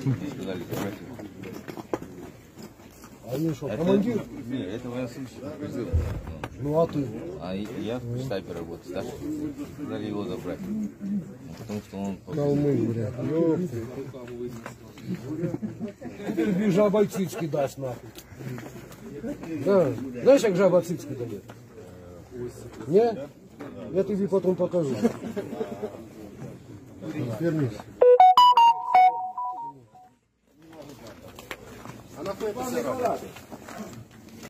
Сказали забрать его. А они что, командир? Нет, это военнослужащий. Ну а ты? А я в штабе работаю, старший. Сказали его забрать. Потому что он... Калмык, блядь. Ёпты. Теперь жаба цицки даст нахуй. Да. Знаешь, как жаба цицки дает? Не? Я тебе потом покажу. Вернись.